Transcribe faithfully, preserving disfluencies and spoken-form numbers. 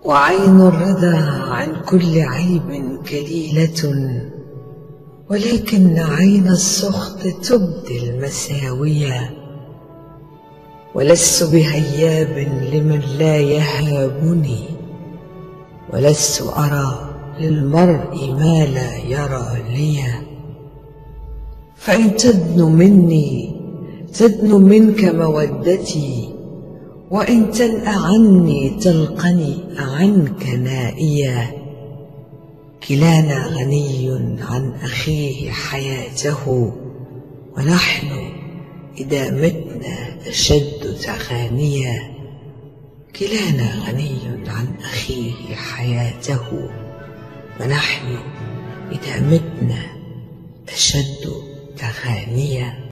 وعين الرضا عن كل عيب كليلة، ولكن عين السخط تبدي المساوية. ولست بهياب لمن لا يهابني، ولست أرى للمرء ما لا يرى لي. فإن تدن مني تدن منك مودتي، وإن تنأ عني تلقني عنك نائيا. كلانا غني عن أخيه حياته، ونحن إذا متنا أشد تغانيا. كلانا غني عن أخيه حياته، ونحن إذا متنا أشد تغانيا.